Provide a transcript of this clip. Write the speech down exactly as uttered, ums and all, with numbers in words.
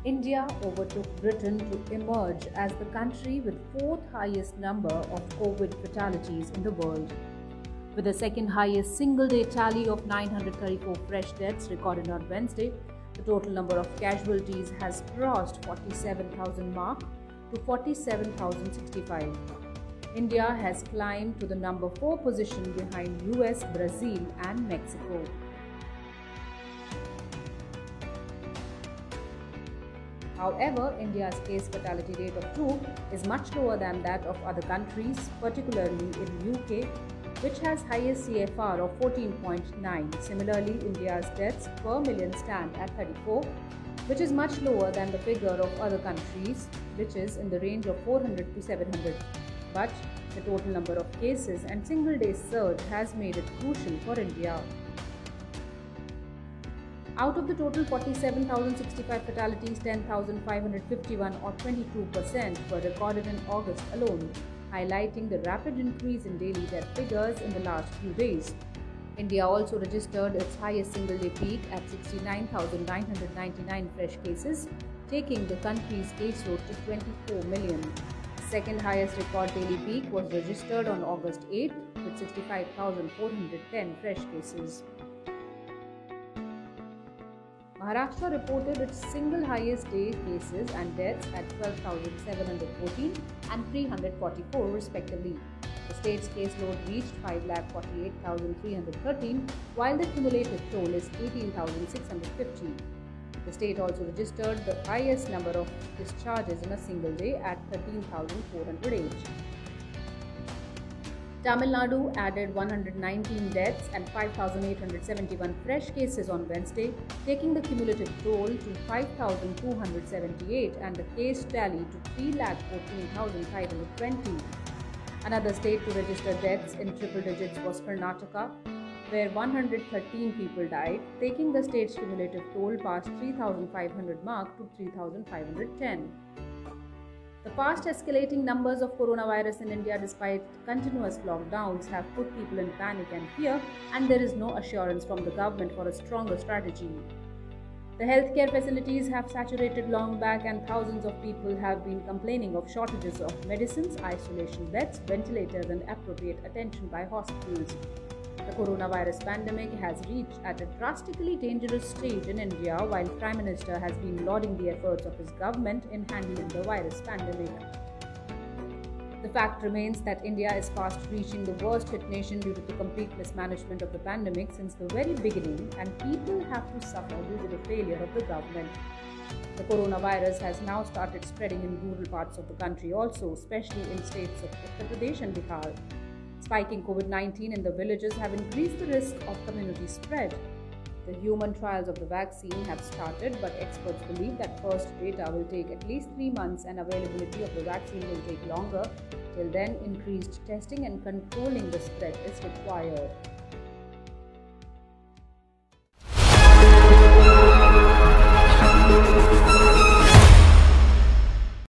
India overtook Britain to emerge as the country with fourth highest number of COVID fatalities in the world. With the second highest single-day tally of nine hundred thirty-four fresh deaths recorded on Wednesday, the total number of casualties has crossed forty-seven thousand mark to forty-seven thousand sixty-five. India has climbed to the number four position behind U S, Brazil and Mexico. However, India's case fatality rate of two is much lower than that of other countries, particularly in U K, which has highest C F R of fourteen point nine. Similarly, India's deaths per million stand at thirty-four, which is much lower than the figure of other countries, which is in the range of four hundred to seven hundred. But the total number of cases and single-day surge has made it crucial for India. Out of the total forty-seven thousand sixty-five fatalities, ten thousand five hundred fifty-one or twenty-two percent were recorded in August alone, highlighting the rapid increase in daily death figures in the last few days. India also registered its highest single-day peak at sixty-nine thousand nine hundred ninety-nine fresh cases, taking the country's caseload to twenty-four million. The second highest record daily peak was registered on August eighth with sixty-five thousand four hundred ten fresh cases. Maharashtra reported its single highest day cases and deaths at twelve thousand seven hundred fourteen and three hundred forty-four respectively. The state's caseload reached five lakh forty-eight thousand three hundred thirteen, while the cumulative toll is eighteen thousand six hundred fifty. The state also registered the highest number of discharges in a single day at thirteen thousand four hundred eight. Tamil Nadu added one hundred nineteen deaths and five thousand eight hundred seventy-one fresh cases on Wednesday, taking the cumulative toll to five thousand two hundred seventy-eight and the case tally to three lakh fourteen thousand five hundred twenty. Another state to register deaths in triple digits was Karnataka, where one hundred thirteen people died, taking the state's cumulative toll past three thousand five hundred mark to three thousand five hundred ten. The fast escalating numbers of coronavirus in India despite continuous lockdowns have put people in panic and fear, and there is no assurance from the government for a stronger strategy. The healthcare facilities have saturated long back and thousands of people have been complaining of shortages of medicines, isolation beds, ventilators and appropriate attention by hospitals. The coronavirus pandemic has reached at a drastically dangerous stage in India, while Prime Minister has been lauding the efforts of his government in handling the virus pandemic. The fact remains that India is fast reaching the worst hit nation due to the complete mismanagement of the pandemic since the very beginning, and people have to suffer due to the failure of the government. The coronavirus has now started spreading in rural parts of the country also, especially in states of Uttar Pradesh and Bihar. Spiking COVID nineteen in the villages have increased the risk of community spread. The human trials of the vaccine have started, but experts believe that first data will take at least three months and availability of the vaccine will take longer. Till then, increased testing and controlling the spread is required.